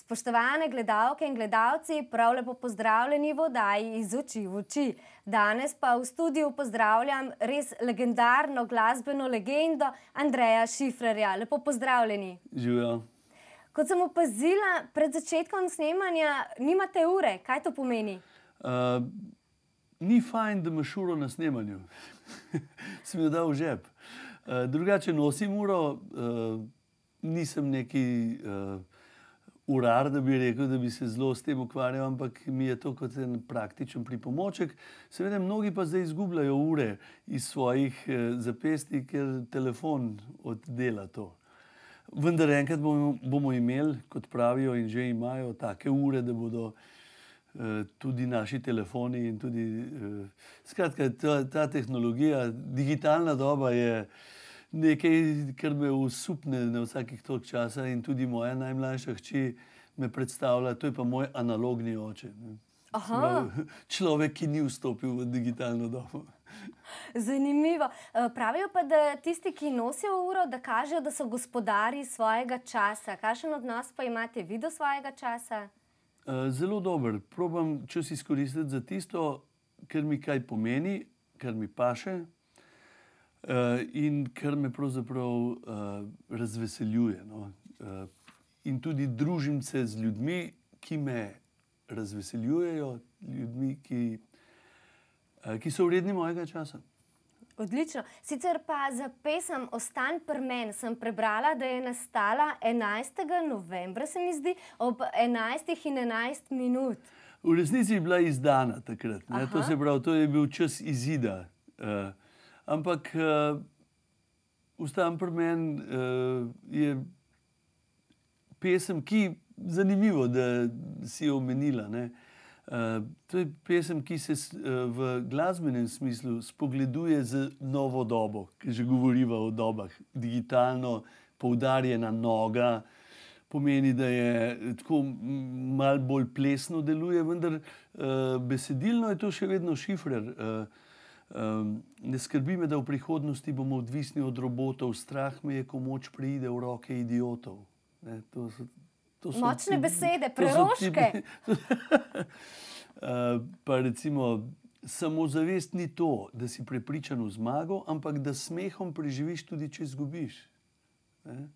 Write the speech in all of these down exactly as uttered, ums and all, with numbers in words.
Spoštovane gledalke in gledalci, prav lepo pozdravljeni v oddaji Iz oči v oči. Danes pa v studiu pozdravljam res legendarno glasbeno legendo Andreja Šifrerja. Lepo pozdravljeni. Živjo. Kot sem opazila, pred začetkom snemanja nimate ure. Kaj to pomeni? Uh, ni fajn, da imaš uro na snemanju. Sem jo dal v žep. Uh, drugače nosim uro, uh, nisem neki uh, urar, da bi rekel, da bi se zelo s tem ukvarjal, ampak mi je to kot en praktičen pripomoček. Seveda mnogi pa zdaj izgubljajo ure iz svojih uh, zapestij, ker telefon oddela to. Vendar enkrat bomo, bomo imeli, kot pravijo in že imajo, take ure, da bodo uh, tudi naši telefoni in tudi... Uh, skratka, ta, ta tehnologija, digitalna doba je nekaj, kar me usupne na vsakih toliko časa in tudi moja najmlajša hči me predstavlja, to je pa moj analogni oče. Spravi, človek, ki ni vstopil v digitalno dobo. Zanimivo. Pravijo pa, da tisti, ki nosijo uro, da kažejo, da so gospodari svojega časa. Kakšen odnos pa imate vi do svojega časa? Zelo dober. Probam čas izkoristiti za tisto, kar mi kaj pomeni, kar mi paše in kar me pravzaprav razveseljuje. No. In tudi družim se z ljudmi, ki me razveseljujejo, ljudmi, ki ki so vredni mojega časa. Odlično. Sicer pa za pesem Ostan pri men sem prebrala, da je nastala enajstega novembra, se mi zdi, ob enajstih in enajst minut. V resnici je bila izdana takrat. Ne? To se pravi, to je bil čas izida. Uh, ampak uh, Ostan pri men uh, je pesem, ki zanimivo, da si jo omenila, ne? Uh, to je pesem, ki se uh, v glasbenem smislu spogleduje z novo dobo, ki že govoriva o dobah. Digitalno poudarjena noga pomeni, da je tako malo bolj plesno deluje, vendar uh, besedilno je to še vedno Šifrer. Uh, um, ne skrbi me, da v prihodnosti bomo odvisni od robotov, strah me je, ko moč preide v roke idiotov. Ne, to so To so Močne tipi, besede, preroške. uh, pa recimo, samozavest ni to, da si prepričan v zmago, ampak da smehom preživiš tudi, če izgubiš. Ne?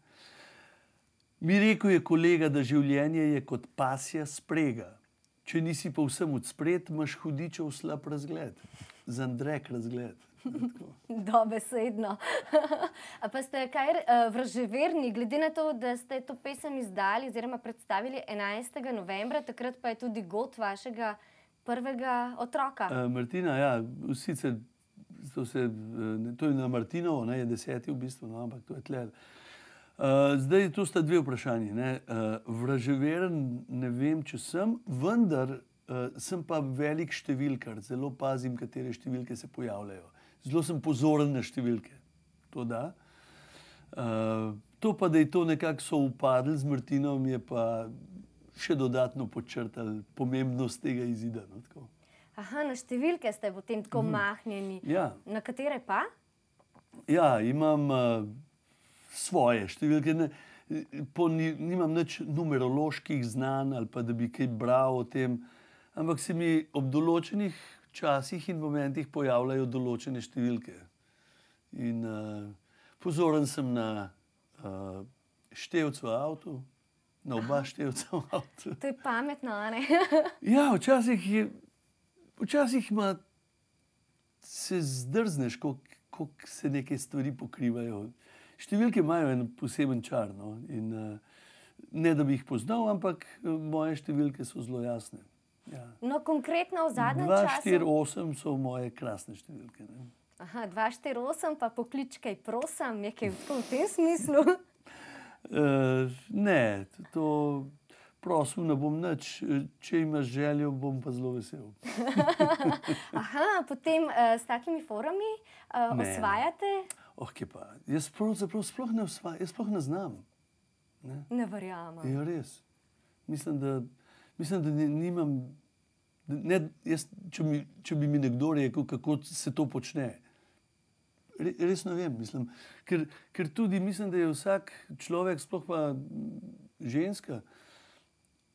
Mi rekel je kolega, da življenje je kot pasja sprega. Če nisi povsem odspred, imaš hudičev slab razgled. Zandrek razgled. Dobesedno. A pa ste kaj uh, vraževerni, glede na to, da ste to pesem izdali oziroma predstavili enajstega novembra, takrat pa je tudi god vašega prvega otroka. Uh, Martina, ja, sicer to, se, to je na Martinovo, ne, je deseti v bistvu, no, ampak to je tle. Uh, zdaj, to sta dve vprašanji. Ne. Uh, vraževeren ne vem, če sem, vendar uh, sem pa velik številkar. Zelo pazim, katere številke se pojavljajo. Zelo sem pozoren na številke. To da. Uh, to pa, da je to nekako so upadli z Martinom, je pa še dodatno podčrtal pomembnost tega izida. No, tako. Aha, na številke ste potem tako mm. mahnjeni. Ja. Na katere pa? Ja, imam uh, svoje številke. Ne, po, ni, nimam nič numeroloških znanj ali pa da bi kaj bral o tem, ampak se mi ob določenih časih in momentih pojavljajo določene številke. In uh, pozoren sem na uh, števcu v avtu, na oba števca v avtu. To je pametno, a ne? Ja, včasih je, včasih ima, se zdrzneš, koliko se neke stvari pokrivajo. Številke imajo en poseben čar, no? In uh, ne da bi jih poznal, ampak moje številke so zelo jasne. Ja. No, konkretno v zadnjem dva, času... štiri, osem so moje krasne številke. Ne? Aha, dva, štiri, osem, pa poklič kaj prosim, je kaj v tem smislu? uh, ne, to prosil ne bom nič. Če imaš željo, bom pa zelo vesel. Aha, potem uh, s takimi forami uh, osvajate? Oh, kje pa. Jaz pravzaprav sploh ne osvajam, jaz sploh ne znam. Ne, ne verjamem. Ja, res. Mislim, da Mislim, da nimam, ne, jaz, če, mi, če bi mi nekdo rekel, kako se to počne. Re, res ne vem, mislim. Ker, ker tudi mislim, da je vsak človek, sploh pa ženska,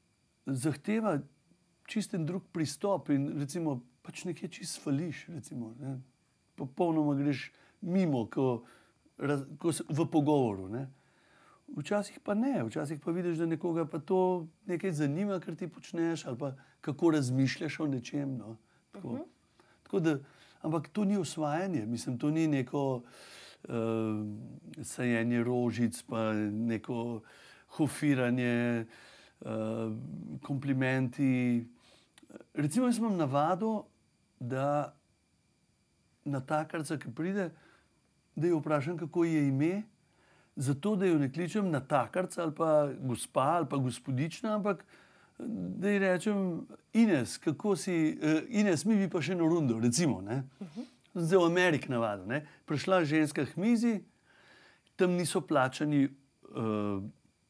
zahteva čisten drug pristop in recimo pač nekje čist fališ, recimo, ne. Popolnoma greš mimo, ko, raz, ko se, v pogovoru, ne. Včasih pa ne, včasih pa vidiš, da nekoga pa to nekaj zanima, kar ti počneš, ali pa kako razmišljaš o nečem, no. Tako, uh-huh. Tako da, ampak to ni osvajanje, mislim, to ni neko uh, sajenje rožic, pa neko hofiranje, uh, komplimenti. Recimo, jaz imam navado, da natakarca, ki pride, da jo vprašam, kako je ime, zato, da jo ne kličem natakarca ali pa gospa ali pa gospodična, ampak da ji rečem Ines, kako si, uh, Ines, mi bi pa še eno rundo, recimo, ne. Uh-huh. Zdaj v Ameriki navado, ne. Prišla ženska k mizi, tam niso plačani, uh,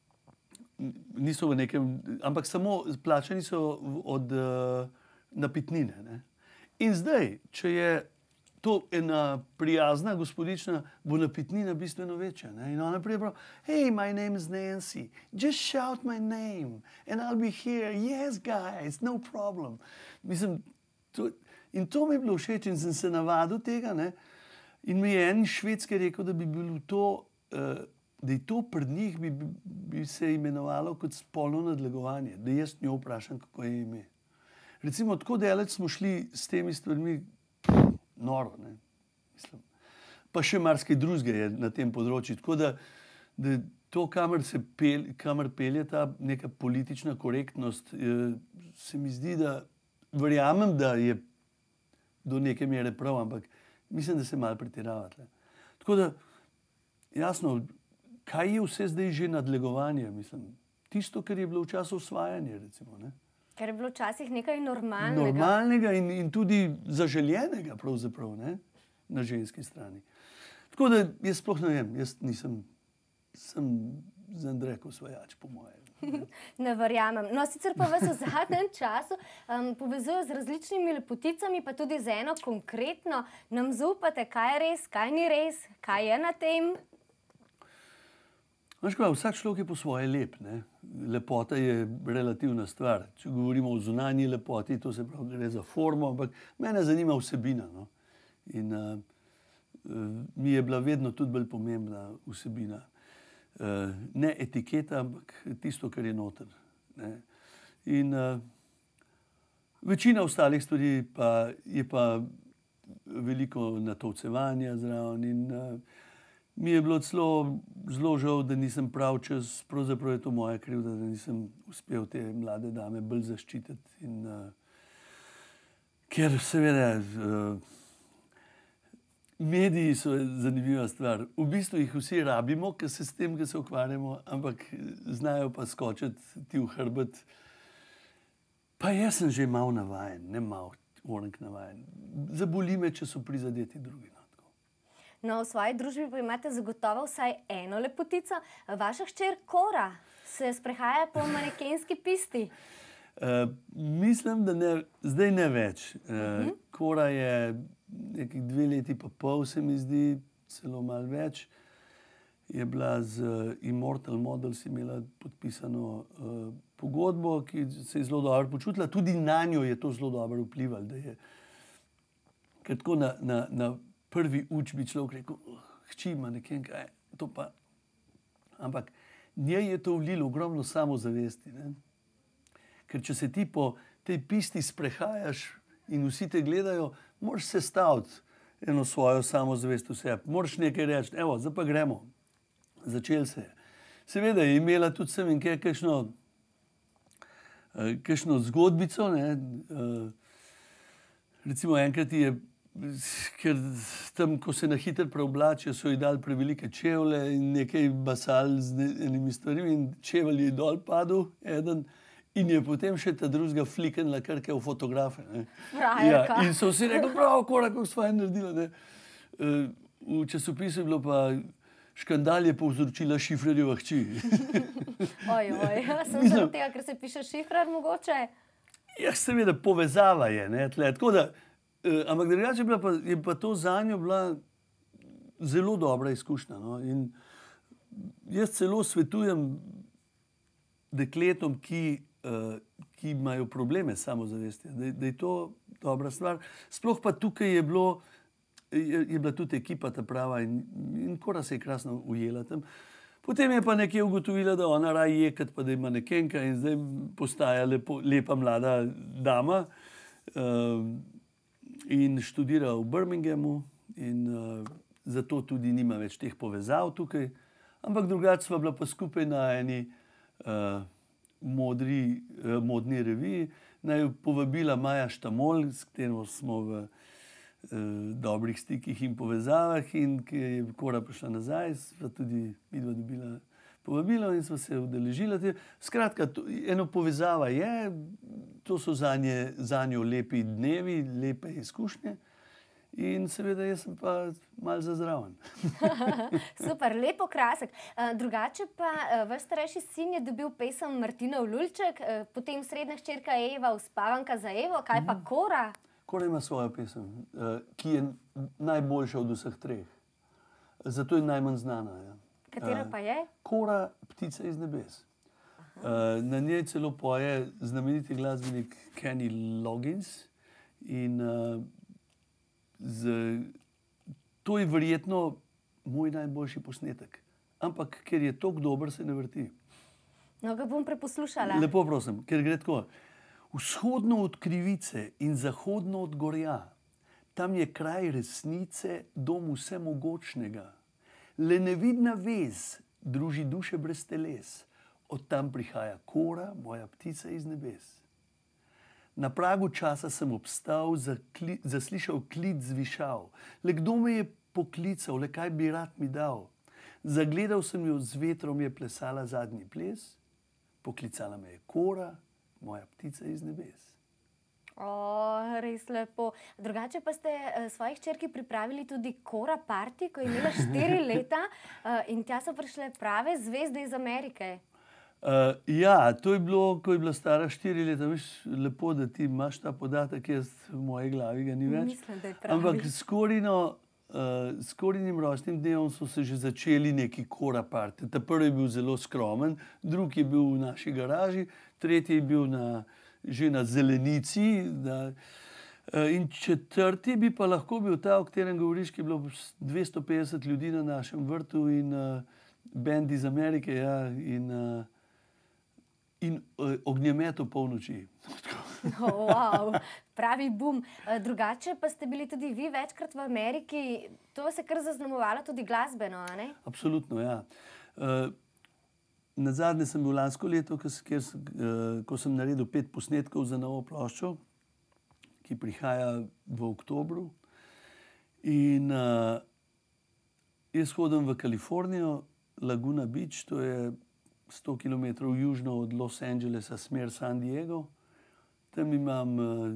niso v nekem, ampak samo plačani so od uh, napitnine, ne. In zdaj, če je to ena prijazna gospodična, bo napitnina bistveno večja, ne? In ona prije prav, hey, my name is Nancy, just shout my name and I'll be here, yes guys, no problem. Mislim, to, in to mi je bilo všeč in sem se navadil tega, ne? In mi je en Švedski rekel, da bi bilo to, uh, da je to pred njih bi, bi se imenovalo kot spolno nadlegovanje, da jaz njo vprašam, kako je ime. Recimo, tako daleč smo šli s temi stvarmi, noro, ne, mislim. Pa še marsikaj drugega je na tem področju. Tako da, da to, kamer se pelje, kamer pelje ta neka politična korektnost, je, se mi zdi, da verjamem, da je do neke mere prav, ampak mislim, da se malo pretirava tle. Tako da, jasno, kaj je vse zdaj že nadlegovanje, mislim. Tisto, kar je bilo v času osvajanja, recimo, ne. Ker je bilo včasih nekaj normalnega. Normalnega in, in tudi zaželjenega, pravzaprav, ne, na ženski strani. Tako da jaz sploh ne vem, jaz nisem, sem za Andrek osvajač, po mojem. Ne verjamem. No, sicer pa vas v zadnjem času um, povezujo z različnimi lepoticami, pa tudi z eno konkretno. Nam zaupate, kaj je res, kaj ni res, kaj je na tem? Veš kaj, vsak človek je po svoje lep, ne. Lepota je relativna stvar. Če govorimo o zunanji lepoti, to se pravi, gre za formo, ampak mene zanima vsebina, no. In uh, mi je bila vedno tudi bolj pomembna vsebina. Uh, ne etiketa, ampak tisto, kar je noter, ne. In uh, večina ostalih stvari pa je pa veliko natovcevanja zraven in uh, mi je bilo celo zelo žal, da nisem prav čas, pravzaprav je to moja krivda, da nisem uspel te mlade dame bolj zaščititi. In, uh, ker seveda uh, mediji so zanimiva stvar. V bistvu jih vsi rabimo, ker se s tem, ker se ukvarjamo, ampak znajo pa skočiti ti v hrbet. Pa jaz sem že malo navajen, ne malo, orenk navajen. Zaboli me, če so prizadeti drugi. No, v svoji družbi pa imate zagotovo vsaj eno lepotico. Vaša hčer Kora se sprehaja po manekenski pisti. Uh, mislim, da ne, zdaj ne več. Uh, uh-huh. Kora je nekih dve leti pa pol, se mi zdi, celo malo več. Je bila z uh, Immortal Models imela podpisano uh, pogodbo, ki se je zelo dobro počutila. Tudi na njo je to zelo dobro vplivalo. Da je, ker tako na, na, na prvi učbi človek rekel, hči ima nekaj, kaj, to pa. Ampak njej je to vlilo ogromno samozavesti, ne? Ker če se ti po tej pisti sprehajaš in vsi te gledajo, moraš sestaviti eno svojo samozavest v sebi. Moraš nekaj reči, evo, zdaj pa gremo. Začel se je. Seveda je imela tudi sem in kaj, kakšno, uh, kakšno zgodbico, ne? Uh, recimo enkrat je, ker tam, ko se na hitro preoblačijo, so ji dali prevelike čevlje in nekaj basal z enimi stvarmi in čevelj je dol padel, eden, in je potem še ta drugega flikenila karke v fotografe. Ja, in so vsi rekli, prav, korak, kako sva je naredila. Ne? V časopisu je bilo pa, škandal je povzročila Šifrerjeva hči. Oj, oj, sem zaradi tega, ker se piše Šifrer mogoče? Ja, seveda, povezava je, ne, tle, tako da, eh, ampak drugače je, pa, je pa to zanjo bila zelo dobra izkušnja, no, in jaz celo svetujem dekletom, ki uh, uh, ki imajo probleme s samozavestjo, da, da je to dobra stvar. Sploh pa tukaj je, bilo, je, je bila tudi ekipa ta prava in, in Kora se je krasno ujela tam. Potem je pa nekje ugotovila, da ona raje je, kot pa da ima nekenka in zdaj postaja lepo, lepa mlada dama uh, in študira v Birminghamu in uh, zato tudi nima več teh povezav tukaj. Ampak drugače sva bila pa skupaj na eni uh, modri, uh, modni reviji. Naj jo povabila Maja Štamol, s katero smo v uh, dobrih stikih in povezavah in ki je Kora prišla nazaj, sva tudi midva dobila povabilo in sva se udeležila. Skratka, to, eno povezava je, to so zanje, zanjo lepi dnevi, lepe izkušnje. In seveda, jaz sem pa malo zazraven. Super, lepo, krasek. Drugače pa vaš starejši sin je dobil pesem Martinov Lulček, potem srednja hčerka Eva Uspavanka za Evo. Kaj pa Kora? Kora ima svojo pesem, ki je najboljša od vseh treh. Zato je najmanj znana. Ja. Katera pa je? Kora, Ptica iz nebes. Aha. Na njej celo poje znameniti glasbenik Kenny Loggins in Z, to je verjetno moj najboljši posnetek. Ampak, ker je tako dober, se ne vrti. No, ga bom preposlušala. Lepo prosim, ker gre tako. Vzhodno od krivice in zahodno od gorja, tam je kraj resnice, dom vsemogočnega. Le nevidna vez druži duše brez teles. Od tam prihaja Kora, moja ptica iz nebes. Na pragu časa sem obstal, zakli, zaslišal klic zvišal. Le kdo me je poklical, le kaj bi rad mi dal? Zagledal sem jo, z vetrom je plesala zadnji ples, poklicala me je Kora, moja ptica iz nebes. O, res lepo. Drugače pa ste svojih hčerki pripravili tudi Kora party, ko je imela štiri leta in tja so prišle prave zvezde iz Amerike. Uh, ja, to je bilo, ko je bila stara štiri leta. Veš, lepo, da ti imaš ta podatek, jaz v moji glavi ga ni več. Mislim, da je pravi. Ampak s Korino, uh, s Korinim rojstnim dnevom so se že začeli neki Kora party. Ta prvi je bil zelo skromen, drugi je bil v naši garaži, tretji je bil na, že na zelenici. Da, uh, in četrti bi pa lahko bil ta, o katerem govoriš, ki je bilo dvesto petdeset ljudi na našem vrtu in uh, bend iz Amerike, ja, in uh, In uh, ognjemet v polnoči. Oh, wow, pravi bum. Drugače pa ste bili tudi vi večkrat v Ameriki. To se kar zaznamovalo tudi glasbeno, a ne? Absolutno, ja. Uh, nazadnje sem bil lansko leto, kjer, uh, ko sem naredil pet posnetkov za novo ploščo, ki prihaja v oktobru. In uh, jaz hodim v Kalifornijo, Laguna Beach, to je sto kilometrov južno od Los Angelesa, smer San Diego. Tam imam uh,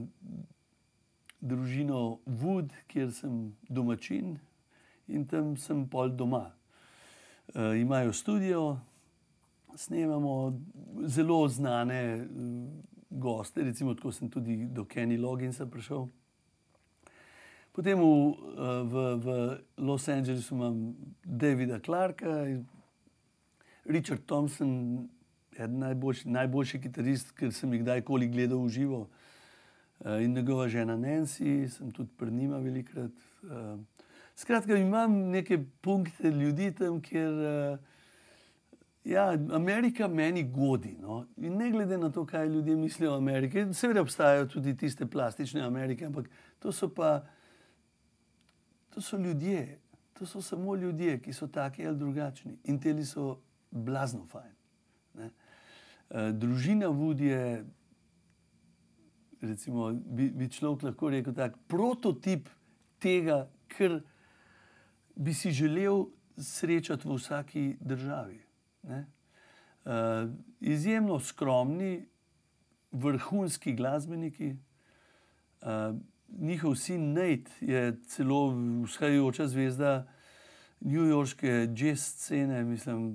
družino Wood, kjer sem domačin in tam sem pol doma. Uh, imajo studio, snemamo zelo znane uh, goste, recimo tako sem tudi do Kenny Logginsa prišel. Potem v, uh, v, v Los Angelesu imam Davida Clarka, Richard Thompson, eden najboljši, najboljši kitarist, ker sem jih kdajkoli gledal v živo. Uh, in njegova žena Nancy, sem tudi pri njima velikrat. Uh, skratka, imam neke punkte ljudi tam, kjer uh, ja, Amerika meni godi. No? In ne glede na to, kaj ljudje mislijo o Ameriki, seveda obstajajo tudi tiste plastične Amerike, ampak to so pa, to so ljudje. To so samo ljudje, ki so taki ali drugačni. In teli so blazno fajn. Ne? Uh, družina Wood je, recimo, bi, bi človek lahko rekel tak, prototip tega, kar bi si želel srečati v vsaki državi. Ne? Uh, izjemno skromni, vrhunski glasbeniki. Uh, njihov sin Nate je celo vzhajajoča zvezda newyorške jazz scene, mislim.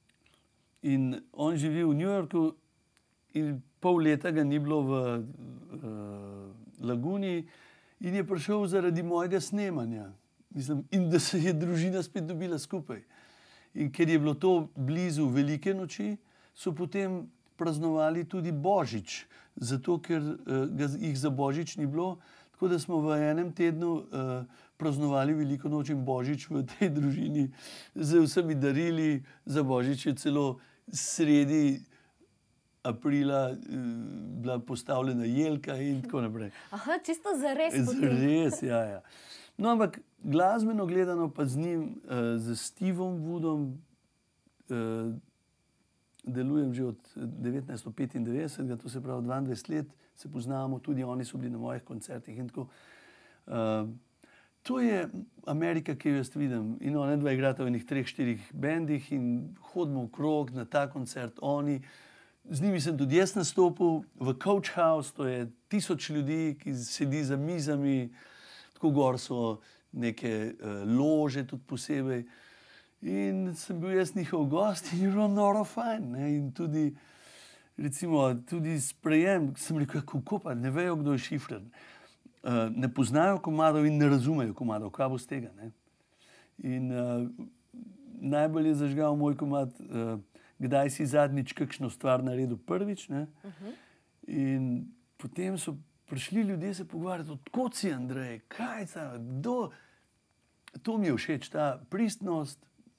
In on živi v New Yorku in pol leta ga ni bilo v uh, Laguni in je prišel zaradi mojega snemanja. Mislim, in da se je družina spet dobila skupaj. In ker je bilo to blizu velike noči, so potem praznovali tudi Božič, zato ker uh, ga, jih za Božič ni bilo. Tako da smo v enem tednu uh, praznovali Veliko noč in Božič v tej družini z vsemi darili. Za Božič je celo sredi aprila uh, bila postavljena jelka in tako naprej. Aha, čisto zares. Zares, ja, ja. No, ampak glasbeno gledano pa z njim, uh, z Stevom Woodom, uh, delujem že od devetnajststo petindevetdeset, to se pravi dvaindvajset let, se poznamo, tudi oni so bili na mojih koncertih in tako. Uh, to je Amerika, ki jo jaz vidim. In ona dva igrata v enih treh, štirih bendih in hodimo v krog na ta koncert, oni. Z njimi sem tudi jaz nastopil v Coach House, to je tisoč ljudi, ki sedi za mizami, tako gor so neke uh, lože tudi posebej. In sem bil jaz njihov gost in je bilo noro fajn. Ne? In tudi, recimo, tudi sprejem, sem rekel, kako pa, ne vejo, kdo je Šifrer. Uh, ne poznajo komadov in ne razumejo komadov, kaj bo z tega. Ne? In uh, najbolj je zažgal moj komad, uh, kdaj si zadnjič kakšno stvar naredil prvič. Ne? Uh-huh. In potem so prišli ljudje se pogovarjati, odkot si, Andrej, kaj ta, kdo? To mi je všeč, ta pristnost,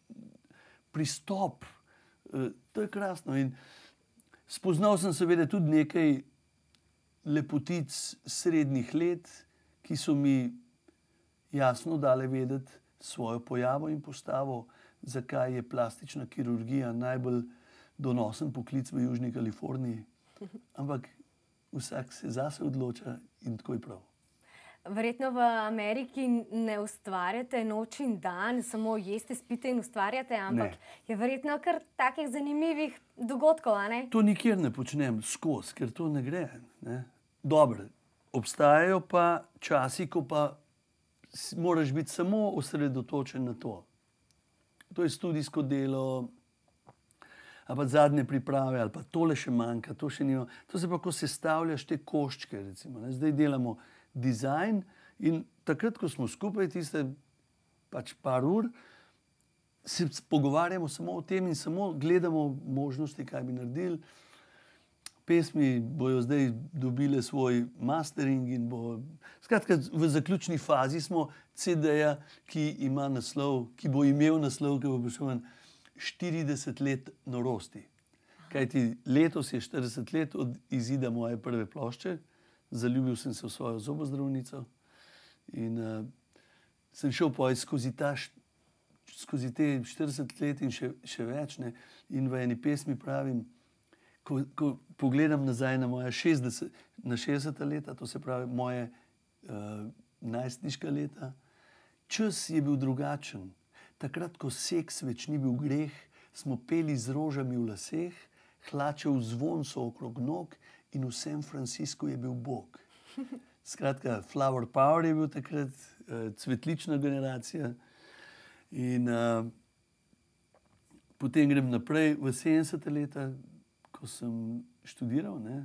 pristop, uh, to je krasno. In spoznal sem seveda tudi nekaj lepotic srednjih let, ki so mi jasno dale vedeti svojo pojavo in postavo, zakaj je plastična kirurgija najbolj donosen poklic v Južni Kaliforniji. Ampak vsak se zase odloča in tako je prav. Verjetno v Ameriki ne ustvarjate noč in dan, samo jeste, spite in ustvarjate, ampak ne. Je verjetno kar takih zanimivih dogodkov, a ne? To nikjer ne počnem skozi, ker to ne gre. Ne? Dobro, obstajajo pa časi, ko pa moraš biti samo osredotočen na to. To je studijsko delo, ali pa zadnje priprave, ali pa tole še manjka, to še nima. To se pa, ko sestavljaš te koščke, recimo. Ne? Zdaj delamo dizajn in takrat, ko smo skupaj tiste pač par ur, se pogovarjamo samo o tem in samo gledamo možnosti, kaj bi naredili. Pesmi bojo zdaj dobile svoj mastering in bo... Skratka, v zaključni fazi smo ce de-ja, ki ima naslov, ki bo imel naslov, ki bo prišel štirideset let norosti. Kajti letos je štirideset let od izida moje prve plošče. Zaljubil sem se v svojo zobozdravnico in uh, sem šel pojet skozi, ta, skozi te štirideset let in še, še več. Ne? In v eni pesmi pravim, Ko, ko pogledam nazaj na moja šestdeset, na šestdeseta leta, to se pravi moje uh, najstniška leta, čas je bil drugačen. Takrat, ko seks več ni bil greh, smo peli z rožami v laseh, hlačev zvon so okrog nog in v San Franciscu je bil Bog. Skratka, flower power je bil takrat, uh, cvetlična generacija. In uh, potem grem naprej v sedemdeseta leta, ko sem študiral, ne?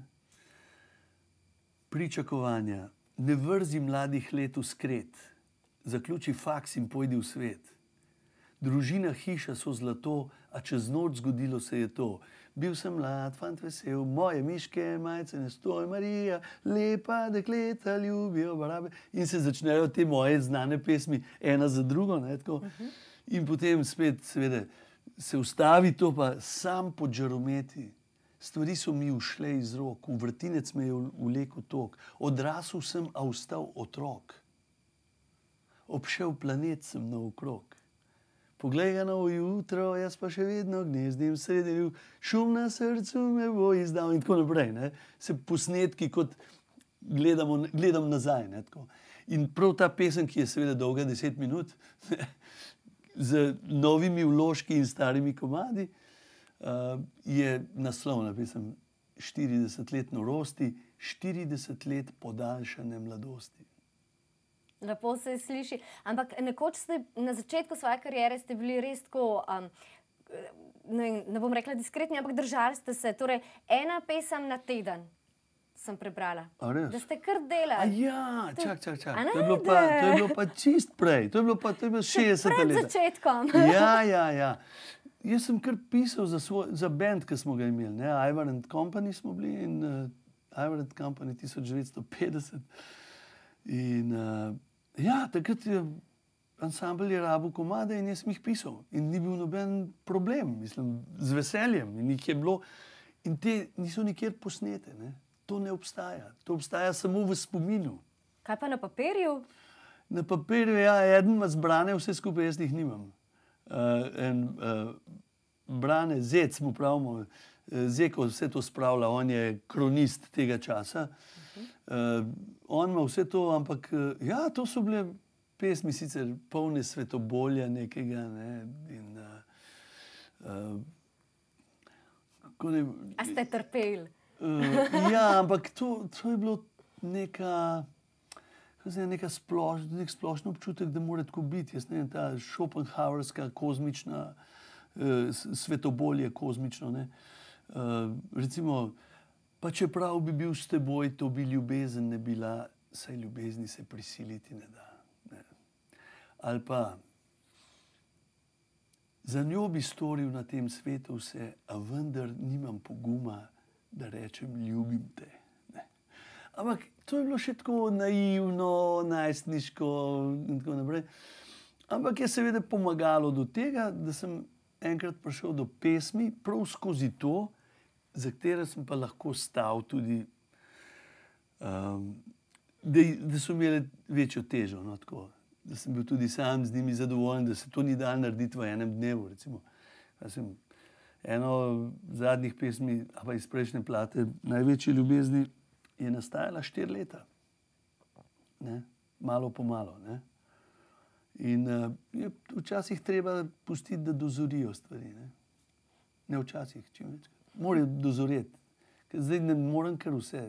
Pričakovanja. Ne vrzi mladih let v skret, zaključi faks in pojdi v svet. Družina, hiša so zlato, a čez noč zgodilo se je to. Bil sem mlad, fant vesel, moje miške majice ne stoj, Marija, lepa dekleta ljubijo barabe. In se začnejo te moje znane pesmi ena za drugo, ne, tako. Uh-huh. In potem spet, seveda, se ustavi to pa sam pod žarometi. Stvari so mi ušle iz rok, v vrtinec me je vlekel tok. Odrasel sem, a ostal otrok. Obšel planet sem naokrog. Poglej ga novo jutro, jaz pa še vedno gnezdim sredi ljuv, šum na srcu me bo izdal in tako naprej. Ne? Se posnetki, kot gledamo, gledam nazaj. Ne? Tako. In prav ta pesem, ki je seveda dolga deset minut, z novimi vložki in starimi komadi, Uh, je naslov napisan štirideset let norosti, štirideset let podaljšane mladosti. Lepo se sliši, ampak nekoč ste na začetku svoje kariere ste bili res tako, um, ne, ne bom rekla diskretni, ampak držali ste se, torej ena pesem na teden sem prebrala. Da ste kar delali. A ja, čak, čak, čak. To je bilo pa, to je bilo pa čist prej, to je bilo pa to je bilo šestdeseta leta. Pred začetkom. Ja, ja, ja. jaz sem kar pisal za, svoj, za band, ki smo ga imeli. Ne? Ivar and Company smo bili in uh, Ivar and Company tisoč devetsto petdeset. In uh, ja, takrat je ansambl je rabil komade in jaz sem jih pisal. In ni bil noben problem, mislim, z veseljem. In jih je bilo, in te niso nikjer posnete. Ne? To ne obstaja. To obstaja samo v spominu. Kaj pa na papirju? Na papirju, ja, eden ima zbrane, vse skupaj jaz jih nimam. Uh, en uh, Brane, Zec mu pravimo, Zeko vse to spravlja, on je kronist tega časa. Uh, on ima vse to, ampak uh, ja, to so bile pesmi sicer polne svetobolja nekega. Ne, in, uh, uh, ne, A ste trpeli? Uh, ja, ampak to, to je bilo neka... Zdaj je neka sploš, nek splošen občutek, da mora tako biti. Jaz ne vem, ta Schopenhauerska kozmična, eh, svetobolje kozmično. Ne? Eh, recimo, pa čeprav bi bil s teboj, to bi ljubezen ne bila, saj ljubezni se prisiliti ne da. Ne? Ali pa, za njo bi storil na tem svetu vse, a vendar nimam poguma, da rečem ljubim te. Ne? Ampak to je bilo še tako naivno, najstniško in tako naprej. Ampak je seveda pomagalo do tega, da sem enkrat prišel do pesmi, prav skozi to, za katero sem pa lahko stal tudi, um, da, da so imeli večjo težo. No, tako, da sem bil tudi sam z njimi zadovoljen, da se to ni dalo narediti v enem dnevu. Recimo. Sem eno zadnjih pesmi, a pa iz prejšnje plate, Največje ljubezni, je nastajala štiri leta, ne? Malo po malo. Ne? In uh, je včasih treba pustiti, da dozorijo stvari. Ne, ne včasih, čim več. Morajo dozoreti. Ker zdaj ne morem kar vse,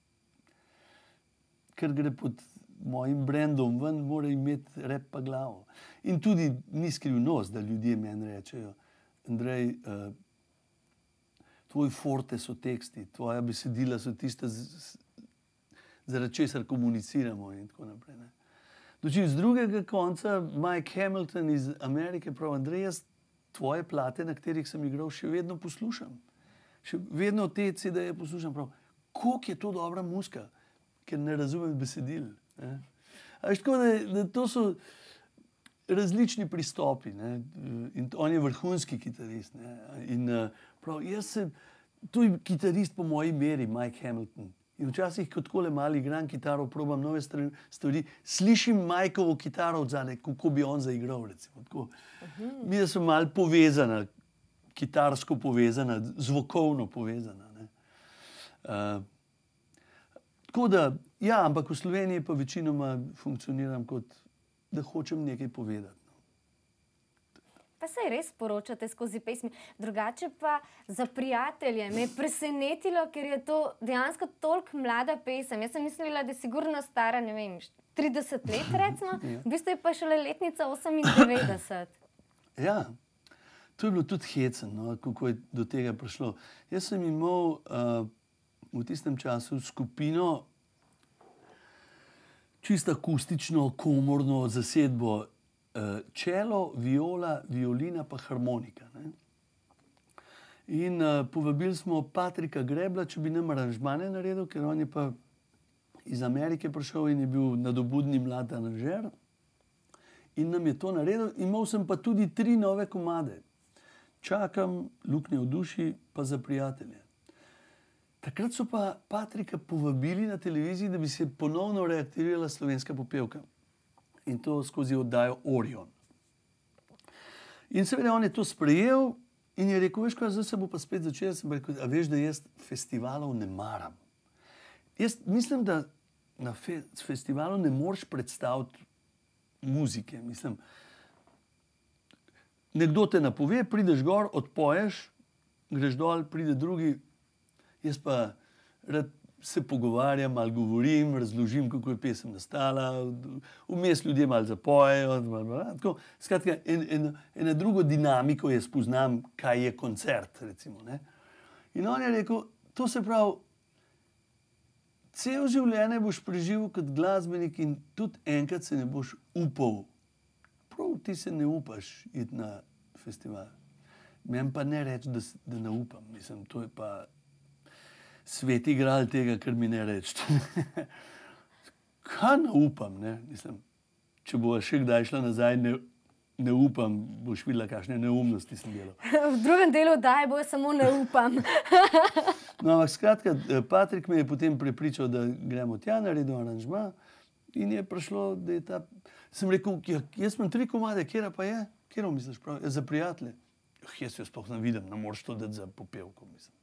ker gre pod mojim brandom ven, mora imeti rep pa glavo. In tudi ni skrivnost, da ljudje meni rečejo, Andrej, uh, tvoj forte so teksti, tvoja besedila so tiste, zaradi česar komuniciramo in tako naprej. Ne. Dočim z drugega konca Mike Hamilton iz Amerike pravi, Andrej, jaz tvoje plate, na katerih sem igral, še vedno poslušam. Še vedno te C D-je poslušam. Prav, koliko je to dobra muzika, ker ne razumem besedil. Ne. A veš, tako, da, da to so različni pristopi. Ne. In on je vrhunski kitarist. Ne. In prav, jaz sem, to je kitarist po moji meri, Mike Hamilton. In včasih, ko tako le malo igram kitaro, probam nove stvari, slišim Mikeovo kitaro od zadaj, kako bi on zaigral, recimo. Tako. Mi smo malo povezana, kitarsko povezana, zvokovno povezana. Ne. Uh, tako da, ja, ampak v Sloveniji pa večinoma funkcioniram kot, da hočem nekaj povedati. Pa se res poročate skozi pesmi. Drugače pa za prijatelje me je presenetilo, ker je to dejansko toliko mlada pesem. Jaz sem mislila, da je sigurno stara, ne vem, trideset let recimo, v bistvu je pa šele letnica osemindevetdeset. Ja, to je bilo tudi hecen, no, kako je do tega prišlo. Jaz sem imel uh, v tistem času skupino čisto akustično, komorno zasedbo, čelo, viola, violina pa harmonika. Ne? In uh, povabili smo Patrika Grebla, če bi nam aranžmane naredil, ker on je pa iz Amerike prišel in je bil nadobudni mlad aranžer. In nam je to naredil. Imel sem pa tudi tri nove komade. Čakam, Luknje v duši, pa Za prijatelje. Takrat so pa Patrika povabili na televiziji, da bi se ponovno reaktivirala slovenska popevka. In to skozi oddajo Orion. In seveda on je to sprejel in je rekel, veš kaj, zdaj se bo pa spet začel. Sem rekel, a veš, da jaz festivalov ne maram. Jaz mislim, da na fe festivalu ne moreš predstaviti muzike. Mislim, nekdo te napove, prideš gor, odpoješ, greš dol, pride drugi, jaz pa rad se pogovarjam, malo govorim, razložim, kako je pesem nastala, vmes ljudje malo zapojejo. Tako, skratka, en, en, eno drugo dinamiko jaz poznam, kaj je koncert, recimo. Ne? In on je rekel, to se pravi, cel življenje boš preživel kot glasbenik in tudi enkrat se ne boš upal. Prav ti se ne upaš iti na festival. Meni pa ne reči, da, da ne upam. Mislim, to je pa svet igral tega, kar mi ne reči. Kaj ne upam? Ne? Mislim, če bo še kdaj šla nazaj, ne, ne upam, boš videla, kakšne neumnosti sem delal. V drugem delu daj bo samo ne upam. No, ampak skratka, Patrik me je potem prepričal, da gremo tja, naredil aranžma in je prišlo, da je ta... Sem rekel, ja, jaz imam tri komade, kjera pa je? Kjera misliš prav? Ja, za prijatelje. Jaz jo sploh ne vidim, ne moreš to dati za popevko, mislim.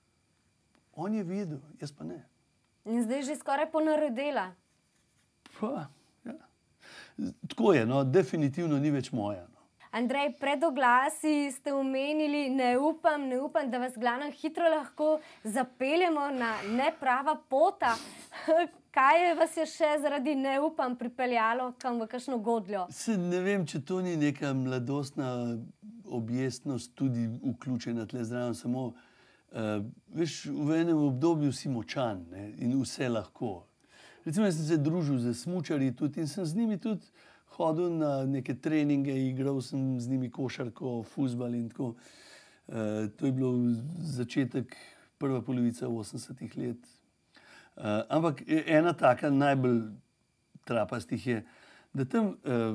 On je videl, jaz pa ne. In zdaj že skoraj ponaredila. Pa, ja. Tako je, no, definitivno ni več moja. No. Andrej, pred oglasi ste omenili, ne upam, ne upam, da vas glavno hitro lahko zapeljemo na neprava pota. Kaj vas je še zaradi ne upam pripeljalo kam v kakšno godljo? Se ne vem, če to ni neka mladostna objestnost tudi vključena tle zraven, samo uh, veš, v enem obdobju si močan, ne, in vse lahko. Recimo, jaz sem se družil z smučarji tudi in sem z njimi tudi hodil na neke treninge, igral sem z njimi košarko, fuzbal in tako. Uh, to je bilo začetek, prva polovica osemdesetih let. Uh, ampak ena taka najbolj trapastih je, da tam uh,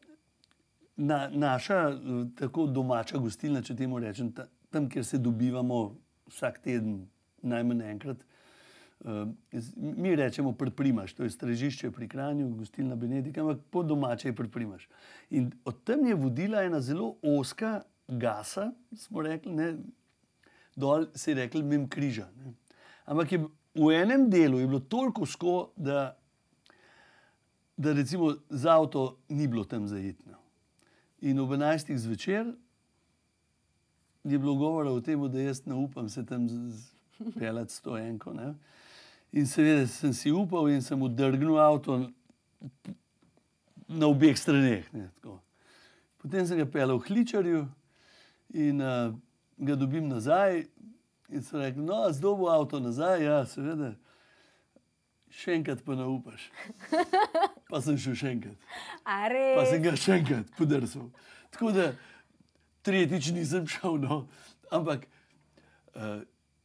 na, naša uh, tako domača gostilna, če temu rečem, ta, tam, kjer se dobivamo vsak teden najmanj enkrat, uh, mi rečemo Prprimaš, to je Strežišče pri Kranju, gostilna Benedika, ampak po domače je Prprimaš. In od tam je vodila ena zelo ozka gasa, smo rekli, ne, dol se je rekli mimo križa. Ne. Ampak je v enem delu je bilo toliko ozko, da, da recimo z avto ni bilo tam zajetno. In ob enajstih zvečer je bilo govora o tem, da jaz ne upam se tam peljati s to enko. Ne? In seveda sem si upal in sem udrgnil avto na obeh straneh. Ne? Tako. Potem sem ga peljal v Hličarju in uh, ga dobim nazaj. In so rekli, no, zdaj bo avto nazaj, ja, seveda, še enkrat pa ne upaš. Pa sem šel še enkrat. A res? Pa sem ga še enkrat podrsal. Tako da tretjič nisem šel, no, ampak uh,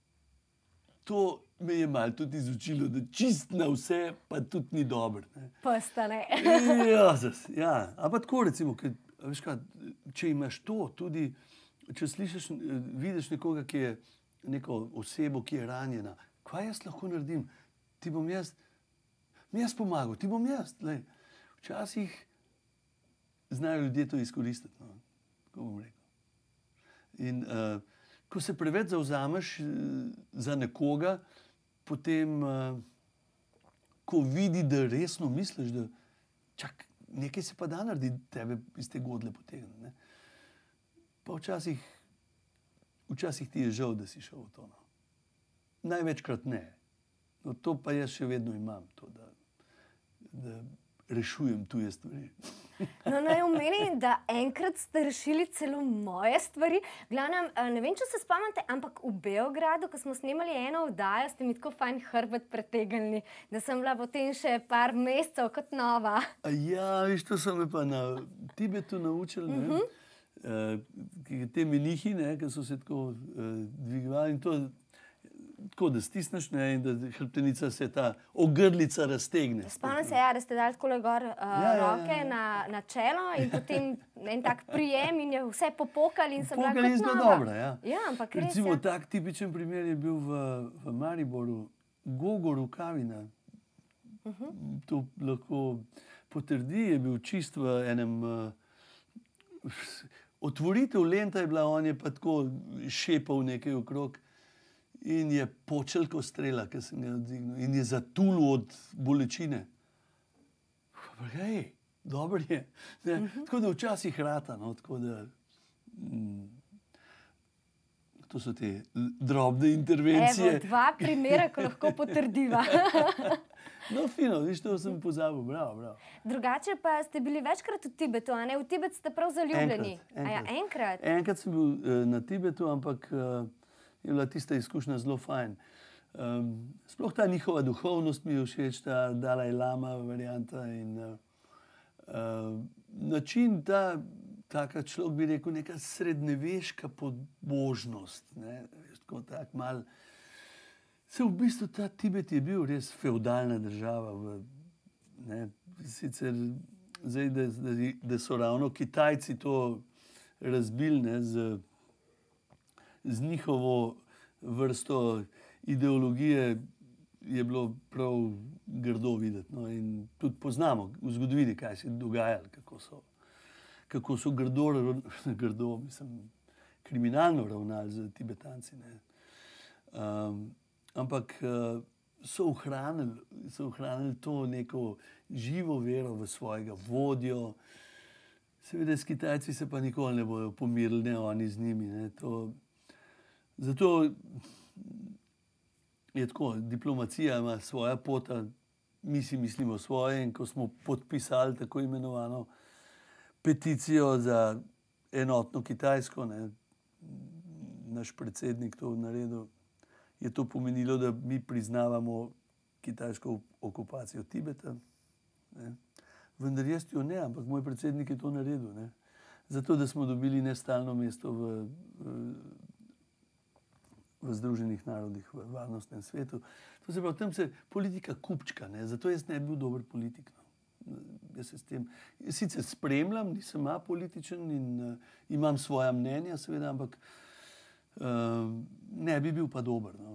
to me je malo tudi izučilo, da čist na vse pa tudi ni dobro. Postane. Ja, zas, ja, ampak tako recimo, ker, veš kaj, če imaš to tudi, če slišiš, vidiš nekoga, ki je neko osebo, ki je ranjena. Kaj jaz lahko naredim? Ti bom jaz, mi jaz pomagal, ti bom jaz. Lej. Včasih znajo ljudje to izkoristiti, no. Kako bom rekel. In uh, ko se preveč zavzameš uh, za nekoga, potem, uh, ko vidi, da resno misliš, da čak, nekaj se pa da narediti, tebe iz te godle potegne. Pa včasih Včasih ti je žal, da si šel v to. No. Največkrat ne. No, to pa jaz še vedno imam, to, da, da rešujem tuje stvari. No, naj omenim, da enkrat ste rešili celo moje stvari. Glavnem, ne vem, če se spomnite, ampak v Beogradu, ko smo snemali eno oddajo, ste mi tako fajn hrbet pretegnili, da sem bila potem še par mesecev kot nova. A ja, viš, to so me pa na Tibetu naučili, ne? Uh-huh. Uh, te menihi, ne, ki so se tako uh, dvigovali in to tako, da stisneš, ne, in da hrbtenica se ta ogrlica raztegne. Spomnim se, ja, da ste dali takole gor uh, ja, roke ja, ja. Na, na čelo in potem en tak prijem in je vse popokali in sem bila kot nova. Popokali in smo dobra, ja. Ja, ampak res, recimo, ja. tak tipičen primer je bil v, v Mariboru, Gogor Rukavina. Uh-huh. To lahko potrdi, je bil čist v enem... Uh, Otvoritev lenta je bila, on je pa tako šepal nekaj okrog in je počel ko strela, ki sem ga oddvignil in je zatulil od bolečine. Hej, dobro je. Ne, uh-huh. Tako da včasih rata, no, tako da mm, to so te drobne intervencije. Evo, dva primera, ko lahko potrdiva. No, fino, viš, to sem pozabil, bravo, bravo. Drugače pa ste bili večkrat v Tibetu, a ne? V Tibet ste prav zaljubljeni. Enkrat, enkrat. A ja, enkrat? Enkrat sem bil uh, na Tibetu, ampak uh, je bila tista izkušnja zelo fajn. Um, sploh ta njihova duhovnost mi je všeč, ta Dalaj Lama varianta in uh, uh, način ta, takrat človek bi rekel neka srednjeveška pobožnost, ne, tako tak mal. Se v bistvu ta Tibet je bil res fevdalna država, v, ne, sicer zdaj, da, da, da so ravno Kitajci to razbili, ne, z, z njihovo vrsto ideologije, je bilo prav grdo videti. No, in tudi poznamo v zgodovini, kaj se je dogajalo, kako so, kako so grdo, grdo, mislim, kriminalno ravnali z Tibetanci. Ne. Um, ampak uh, so ohranili, so ohranili to neko živo vero v svojega vodjo. Seveda s Kitajci se pa nikoli ne bodo pomirili, ne oni z njimi. Ne. To, zato je tako, diplomacija ima svoja pota, mi si mislimo svoje, in ko smo podpisali tako imenovano peticijo za enotno Kitajsko, ne, naš predsednik to naredil, je to pomenilo, da mi priznavamo kitajsko okupacijo Tibeta. Ne. Vendar jaz jo ne, ampak moj predsednik je to naredil. Ne. Zato, da smo dobili nestalno mesto v, v, v Združenih narodih, v varnostnem svetu. To se pravi, tam se politika kupčka, ne. Zato jaz ne bi bil dober politik. No. Jaz se s tem, jaz sicer spremljam, nisem apolitičen in uh, imam svoja mnenja, seveda, ampak uh, ne bi bil pa dober. No.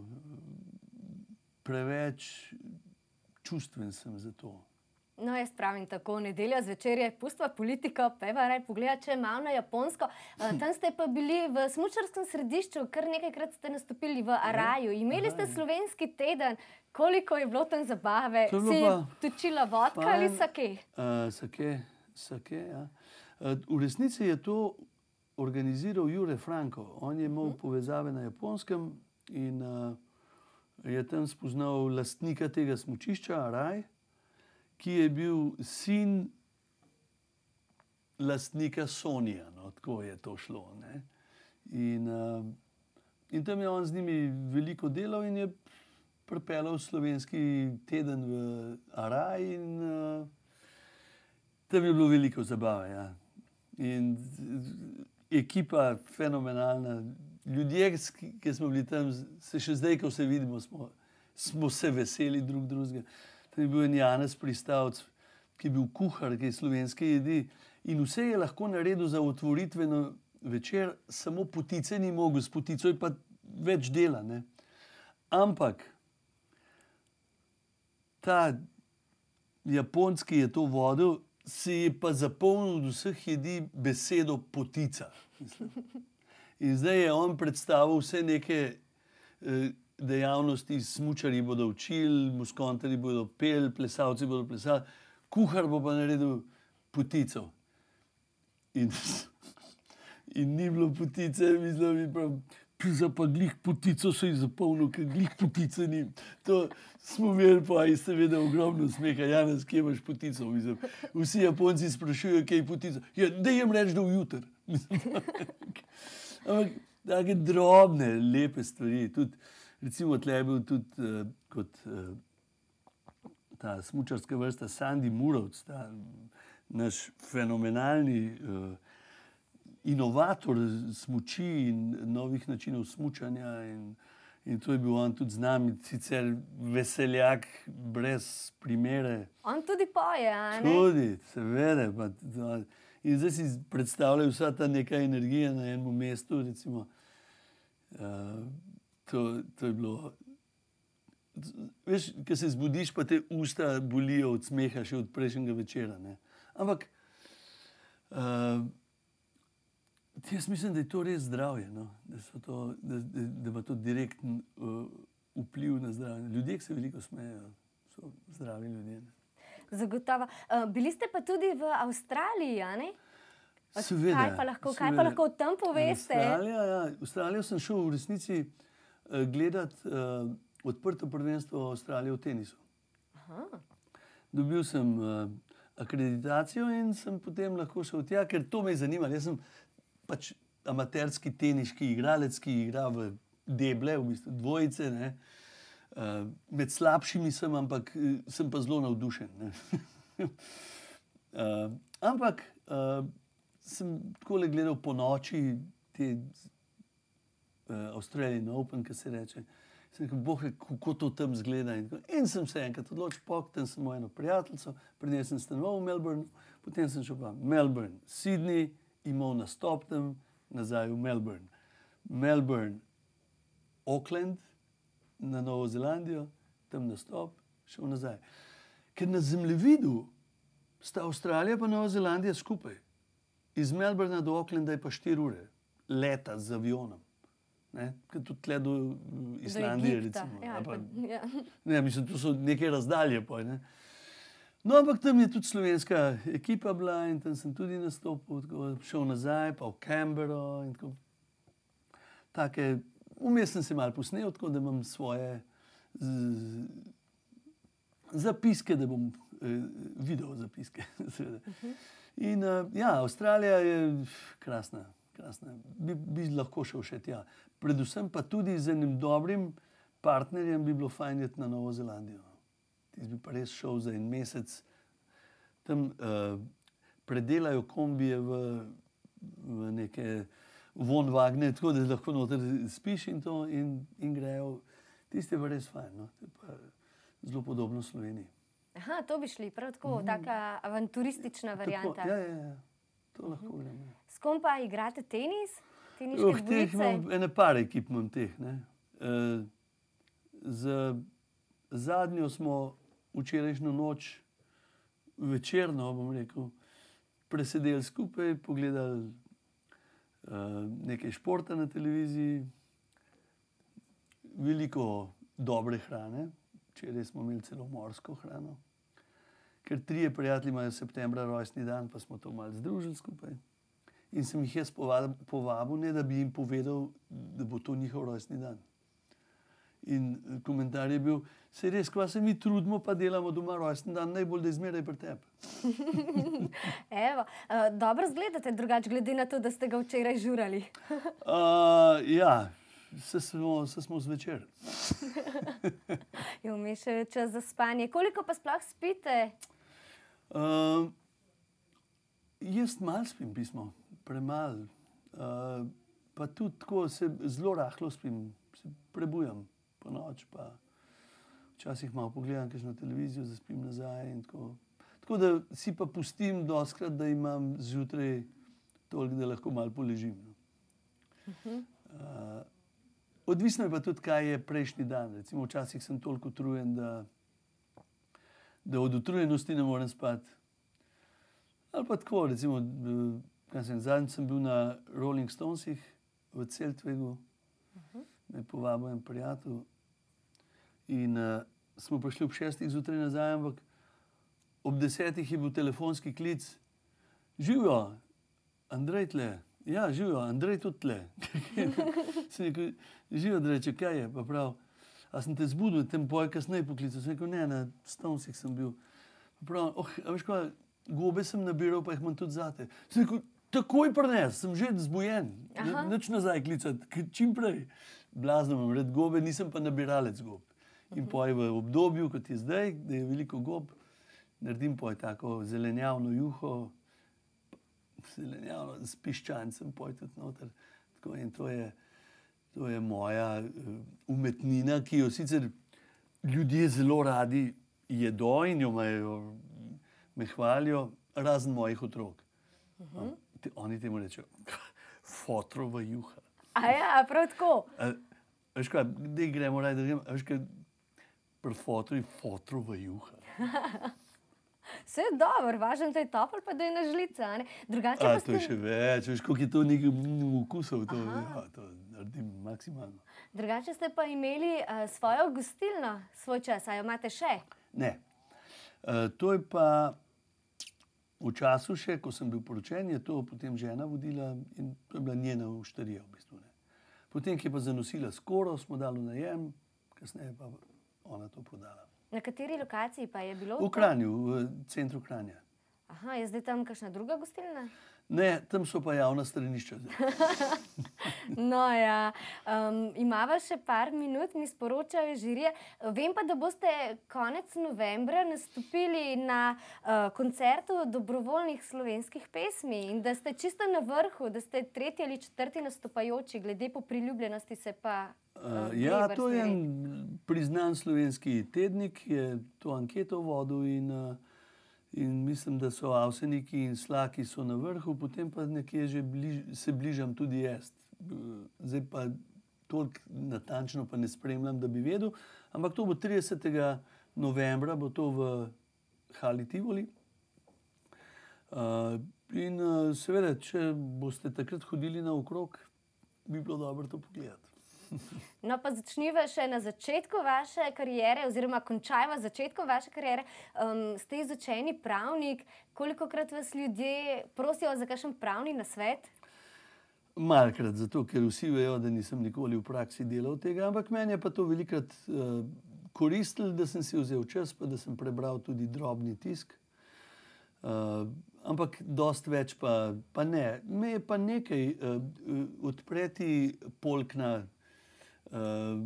Preveč čustven sem za to. No, jaz pravim tako, nedelja zvečer je pustva politika, pa eva raj pogleda, če je malo na Japonsko. Uh, tam ste pa bili v smučarskem središču, kar nekajkrat ste nastopili v Araju. Imeli ste slovenski teden, koliko je bilo tam zabave? Si je točila vodka fajn, ali sake? Uh, sake, sake, ja. Uh, v resnici je to organiziral Jure Franko. On je imel uh-huh. povezave na Japonskem in uh, je tam spoznal lastnika tega smučišča, Araj, ki je bil sin lastnika Sonija, no, tako je to šlo. Ne? In, uh, in tam je on z njimi veliko delal in je pripeljal slovenski teden v Araj in uh, tam je bilo veliko zabave. Ja. In ekipa fenomenalna. Ljudje, ki smo bili tam, se še zdaj, ko se vidimo, smo, smo se veseli drug drugega. Tam je bil en Janez Pristavc, ki je bil kuhar, ki je slovenske jedi in vse je lahko naredil za otvoritveno večer, samo potice ni mogel, s potico je pa več dela. Ne? Ampak ta Japonc, ki je to vodil, se je pa zapolnil od vseh jedi besedo potica. In zdaj je on predstavil vse neke eh, dejavnosti, smučarji bodo učili, muskontarji bodo peli, plesalci bodo plesali, kuhar bo pa naredil potico. In, in ni bilo potice, mislim, da bi pa, pa glih potico se je zapolnil, ker glih potice ni. To smo imeli pa in seveda ogromno smeha. Janez, kje imaš potico? Mislim, vsi Japonci sprašujejo, kje je potica. Ja, daj jim reči, da vjutr. Ampak take drobne, lepe stvari. Tudi, recimo, tle je bil tudi uh, kot uh, ta smučarska vrsta Sandi Murovc, ta naš fenomenalni uh, inovator smuči in novih načinov smučanja. In, in to je bil on tudi z nami, sicer veseljak, brez primere. On tudi poje, a ne? Tudi, seveda. Pa, in zdaj si predstavljaj vsa ta neka energija na enem mestu, recimo. Uh, to, to je bilo... Veš, ko se zbudiš, pa te usta bolijo od smeha še od prejšnjega večera. Ne? Ampak uh, jaz mislim, da je to res zdravje, no? da, to, da, da, da ima to direkten uh, vpliv na zdravje. Ljudje, ki se veliko smejejo, so zdravi ljudje. Ne? Zagotovo. Uh, bili ste pa tudi v Avstraliji, a ne? Seveda. Kaj pa lahko, kaj pa lahko tam poveste? Avstralija, ja. Avstralijo sem šel v resnici uh, gledati uh, odprto prvenstvo Avstralije v tenisu. Aha. Dobil sem uh, akreditacijo in sem potem lahko šel tja, ker to me je zanimalo. Jaz sem pač amaterski teniški igralec, ki igra v deble, v bistvu dvojice, ne. Uh, med slabšimi sem, ampak uh, sem pa zelo navdušen. Ne. uh, ampak uh, sem takole gledal po noči te uh, Australian Open, ki se reče. Sem rekel, boh, kako to tam zgleda. In, in sem se enkrat odločil, poktem sem imel eno prijateljico, pred njej sem stanoval v Melbourne, potem sem šel pa Melbourne, Sydney, imel nastop tam, nazaj v Melbourne. Melbourne, Auckland, na Novo Zelandijo, tam nastop, šel nazaj. Ker na zemljevidu sta Avstralija pa Nova Zelandija skupaj. Iz Melbourna do Aucklanda je pa štiri ure leta z avionom. Ker tudi tle do Islandije, recimo. Ja, pa, ja. Ne, mislim, to so neke razdalje. Poj, ne. No, ampak tam je tudi slovenska ekipa bila in tam sem tudi nastopil, tako, šel nazaj, pa v Canberro in tako. Take, vmes sem se malo posnel, tako da imam svoje z, zapiske, da bom eh, videl zapiske. Seveda. In uh, ja, Avstralija je krasna. Krasna. Bi, bi lahko šel še tja. Predvsem pa tudi z enim dobrim partnerjem bi bilo fajn iti na Novo Zelandijo. Tisti bi pa res šel za en mesec. Tam uh, predelajo kombije v, v neke vonvagne, tako da lahko noter spiš in to in, in grejo. Tisti je pa res fajn. No? To je pa zelo podobno Sloveniji. Aha, to bi šli, prav tako, mm. taka avanturistična varianta. Tako, ja, ja, ja. To lahko uh-huh. gremo. S kom pa igrate tenis? Teniške oh, teh dvojice? Imam, ene par ekip imam teh. Ne. Uh, z zadnjo smo včerajšnjo noč večerno, bom rekel, presedeli skupaj, pogledali uh, nekaj športa na televiziji, veliko dobre hrane, včeraj smo imeli celo morsko hrano. Ker trije prijatelji imajo septembra rojstni dan, pa smo to malo združili skupaj. In sem jih jaz povabil, ne da bi jim povedal, da bo to njihov rojstni dan. In komentar je bil, se res, kva se mi trudimo, pa delamo doma rojstni dan, najbolj da je zmeraj pri tebi. Evo, uh, dobro zgledate drugače, glede na to, da ste ga včeraj žurali. uh, ja, se smo, se smo zvečer. Je vmes še čas za spanje. Koliko pa sploh spite? Uh, jaz malo spim, pismo, premalo. Uh, pa tudi tako se zelo rahlo spim, se prebujam po noč, pa včasih malo pogledam kakšno televizijo, zaspim nazaj in tako. Tako da si pa pustim dostikrat, da imam zjutraj toliko, da lahko malo poležim. No. Uh-huh. Uh, odvisno je pa tudi, kaj je prejšnji dan. Recimo včasih sem toliko utrujen, da da od utrujenosti ne morem spati. Ali pa tako, recimo, kaj sem, zadnjič sem bil na Rolling Stonesih v Zeltwegu, uh-huh. me je povabil en prijatelj in uh, smo prišli ob šestih zjutraj nazaj, ampak ob desetih je bil telefonski klic. Živijo, Andrej tle. Ja, živijo, Andrej tudi tle. Sem rekel, živijo, Andrej, če kaj je, pa prav. A sem te zbudil, tem poj kasneje poklical. Sem rekel, ne, na Stonesih sem bil. Prav, oh, a veš kaj, gobe sem nabiral, pa jih imam tudi zate. Sem rekel, takoj prines, sem že zbujen. Nič nazaj klicati, čim prej. Blazno imam red gobe, nisem pa nabiralec gob. In poj v obdobju, kot je zdaj, da je veliko gob, naredim poj tako zelenjavno juho, zelenjavno s piščancem poj tudi noter. Tako, in to je To je moja umetnina, ki jo sicer ljudje zelo radi jedo in jo imajo, me hvalijo, razen mojih otrok. Uh-huh. Oni temu rečejo, fotrova juha. A ja, prav tako. A, veš kaj, da gremo raj, da gremo, veš kaj, pri fotru je fotrova juha. Vse je dobro, važno, da je topel, pa da je na žlica. Drugače A, pa ste... to je še več, veš, koliko je to nekaj vkusov, to, ja, to naredim maksimalno. Drugače ste pa imeli uh, svojo gostilno, svoj čas, a jo imate še? Ne. Uh, to je pa v času še, ko sem bil poročen, je to potem žena vodila in to je bila njena oštarija v bistvu. Ne. Potem, ki je pa zanosila skoro, smo dali v najem, kasneje pa ona to prodala. Na kateri lokaciji pa je bilo? V Kranju, v centru Kranja. Aha, je zdaj tam kakšna druga gostilna? Ne, tam so pa javna stranišča. No, ja. Um, imava še par minut, mi sporočajo žirije. Vem pa, da boste konec novembra nastopili na uh, koncertu dobrovoljnih slovenskih pesmi in da ste čisto na vrhu, da ste tretji ali četrti nastopajoči, glede po priljubljenosti se pa... Uh, ja, to je en priznan slovenski tednik, je to anketo vodil in... Uh, In mislim, da so Avseniki in Slaki so na vrhu, potem pa nekje že bliž, se bližam tudi jaz. Zdaj pa toliko natančno pa ne spremljam, da bi vedel, ampak to bo tridesetega novembra, bo to v Hali Tivoli. Uh, in uh, seveda, če boste takrat hodili naokrog, bi bilo dobro to pogledati. No, pa začniva še na začetku vaše kariere, oziroma končajva začetku vaše kariere. Um, ste izučeni pravnik, kolikokrat vas ljudje prosijo za kakšen pravni nasvet? Malkrat, zato ker vsi vejo, da nisem nikoli v praksi delal tega, ampak meni je pa to velikrat uh, koristilo, da sem si vzel čas, pa da sem prebral tudi drobni tisk. Uh, ampak dost več pa, pa ne. Me je pa nekaj uh, odpreti polkna. Uh,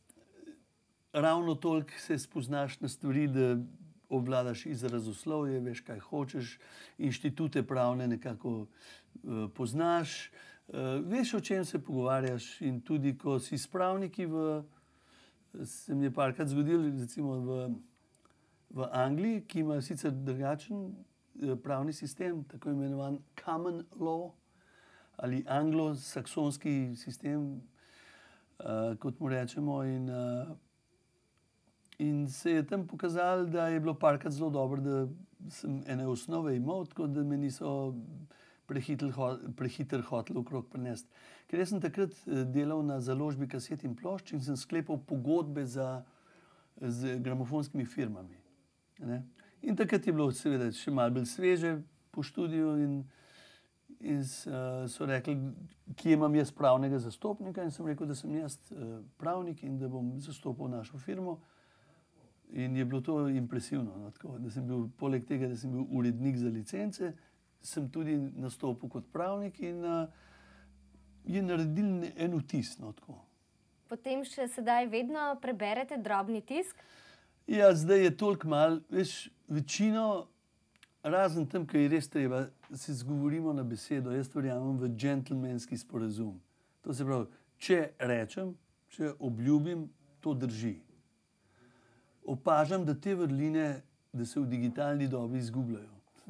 ravno toliko se spoznaš na stvari, da obvladaš izrazoslovje, veš, kaj hočeš, inštitute pravne nekako uh, poznaš, uh, veš, o čem se pogovarjaš in tudi, ko si s pravniki v, se mi je parkrat zgodil, recimo v, v Angliji, ki ima sicer drugačen uh, pravni sistem, tako imenovan common law ali anglo-saksonski sistem, Uh, kot mu rečemo, in, uh, in se je tam pokazalo, da je bilo parkrat zelo dobro, da sem ene osnove imel, tako da me niso prehitro hoteli okrog prinesti. Ker jaz sem takrat delal na založbi kaset in plošč in sem sklepal pogodbe za, z gramofonskimi firmami. Ne? In takrat je bilo seveda še malo bolj sveže po študiju in In uh, so rekli, kje imam jaz pravnega zastopnika, in sem rekel, da sem jaz uh, pravnik in da bom zastopal našo firmo. In je bilo to impresivno. No, tako, da sem bil, poleg tega, da sem bil urednik za licence, sem tudi nastopil kot pravnik in uh, je naredil en vtis. No, Potem še sedaj vedno preberete drobni tisk? Ja, zdaj je toliko malo, veš, večino. Razen tam, ki je res treba, se zgovorimo na besedo. Jaz verjamem v džentelmenski sporazum. To se pravi, če rečem, če obljubim, to drži. Opažam, da te vrline, da se v digitalni dobi izgubljajo.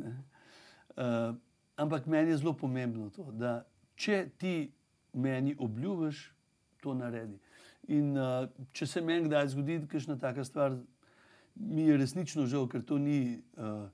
Uh, ampak meni je zelo pomembno to, da če ti meni obljubiš, to naredi. In uh, če se meni kdaj zgodi kakšna taka stvar, mi je resnično žal, ker to ni... Uh,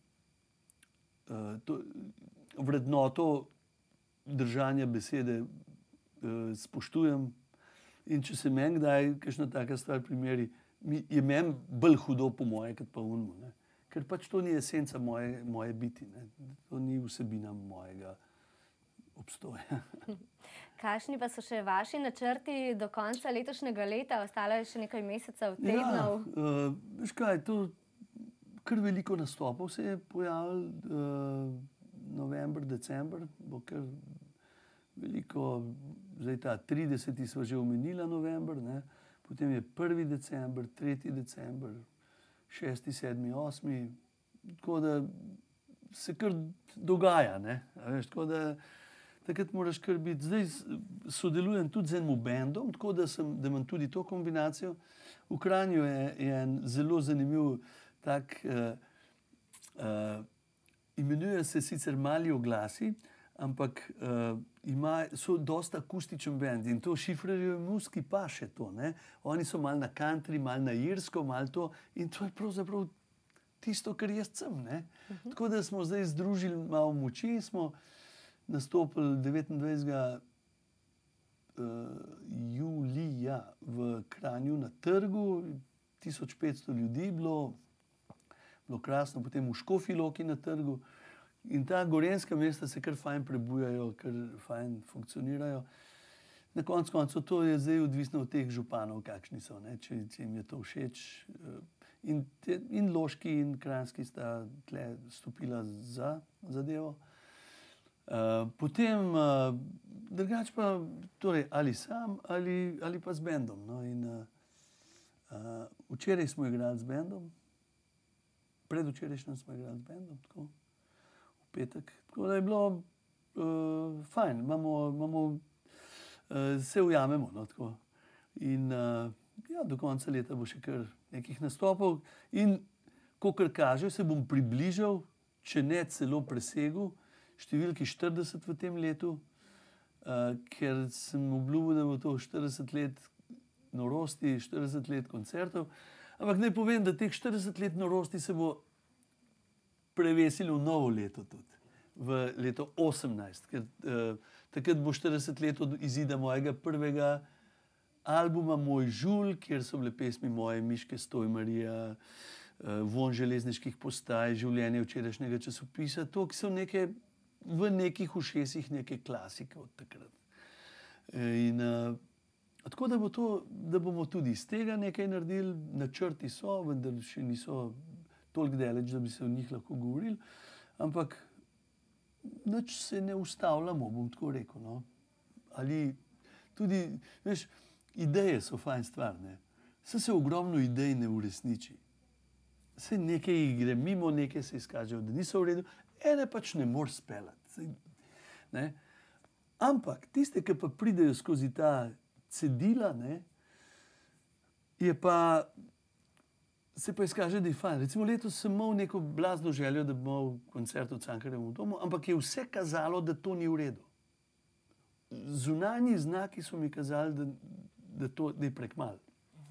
Uh, to, vrednoto držanja besede uh, spoštujem in če se meni kdaj kakšna taka stvar primeri, mi, je meni bolj hudo po moje, kot pa unmu, ne? Ker pač to ni esenca moje, moje biti, ne? To ni vsebina mojega obstoja. Kakšni pa so še vaši načrti do konca letošnjega leta? Ostalo je še nekaj mesecev, tednov? Ja, uh, veš kaj, to kar veliko nastopov se je pojavilo, uh, november, december, bo kar veliko, zdaj ta trideseti smo že omenila november, ne? Potem je prvi december, tretji december, šesti, sedmi, osmi, tako da se kar dogaja, ne? A veš, tako da takrat moraš kar biti. Zdaj sodelujem tudi z enim bendom, tako da, sem, da imam tudi to kombinacijo. V Kranju je, je en zelo zanimiv tak, uh, uh, imenuje se sicer Mali oglasi, ampak uh, ima, so dosta akustičen bend in to Šifrerjev muski pa še to, ne. Oni so malo na country, malo na irsko, malo to in to je pravzaprav tisto, kar jaz sem, ne. Uh-huh. Tako da smo zdaj združili malo moči, smo nastopili devetindvajsetega uh, julija v Kranju na trgu, tisoč petsto ljudi bilo, bilo krasno, potem v Škofji Loki na trgu in ta gorenjska mesta se kar fajn prebujajo, kar fajn funkcionirajo. Na koncu koncev to je zdaj odvisno od teh županov, kakšni so, ne? Če, če jim je to všeč. In, te, in Loški in Kranjski sta tle stopila za zadevo. Uh, potem, uh, drugače pa, torej, ali sam ali, ali pa z bendom. No? In, uh, uh, včeraj smo igrali z bendom, predvčerajšnjem smo igrali z bendom, tako, v petek. Tako da je bilo uh, fajn, imamo, imamo, uh, se ujamemo. No, tako. In uh, ja, do konca leta bo še kar nekih nastopov. In, kakor kaže, se bom približal, če ne celo presegel, številki štirideset v tem letu, uh, ker sem obljubil, da bo to štirideset let norosti, štirideset let koncertov. Ampak naj povem, da teh štirideset let norosti se bo prevesilo v novo leto tudi, v leto osemnajst, ker uh, takrat bo štirideset let od izida mojega prvega albuma Moj žulj, kjer so bile pesmi moje, Miške Stojmarija, uh, Vonj železniških postaj, Življenje včerajšnjega časopisa, to, ki so neke v nekih ušesih neke klasike od takrat. In uh, tako, da, bo to, da bomo tudi iz tega nekaj naredili, načrti so, vendar še niso toliko daleč, da bi se o njih lahko govorili, ampak nič se ne ustavljamo, bom tako rekel. No. Ali tudi, veš, ideje so fajn stvar, ne. Saj se ogromno idej ne uresniči. Se nekaj gre mimo, nekaj se izkažejo, da niso v redu, ene pač ne moreš speljati. Ne? Ampak tiste, ki pa pridejo skozi ta cedila, ne, je pa, se pa izkaže, da je fajn. Recimo letos sem imel neko blazno željo, da bi imel koncert v Cankarjevem domu, ampak je vse kazalo, da to ni v redu. Zunanji znaki so mi kazali, da, da, to, da je prekmalo.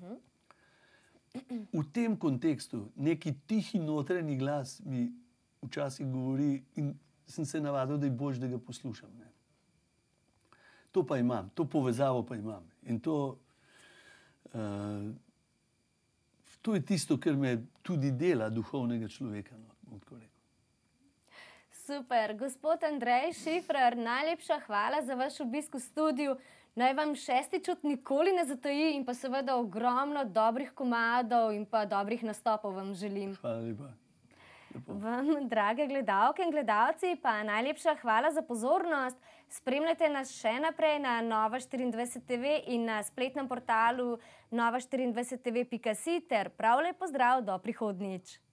V tem kontekstu neki tihi notranji glas mi včasih govori in sem se navadil, da je boljše, da ga poslušam. Ne. To pa imam, to povezavo pa imam. In to, uh, to je tisto, kar me tudi dela duhovnega človeka. No, bom tako rekel. Super. Gospod Andrej Šifrer, najlepša hvala za vaš obisk v studiu. Naj vam šesti čut nikoli ne zataji in pa seveda ogromno dobrih komadov in pa dobrih nastopov vam želim. Hvala lepa. Lepo. Vam, drage gledalke in gledalci, pa najlepša hvala za pozornost. Spremljajte nas še naprej na Nova štiriindvajset TV in na spletnem portalu nova štiriindvajset tv pika si ter prav lep pozdrav do prihodnjič.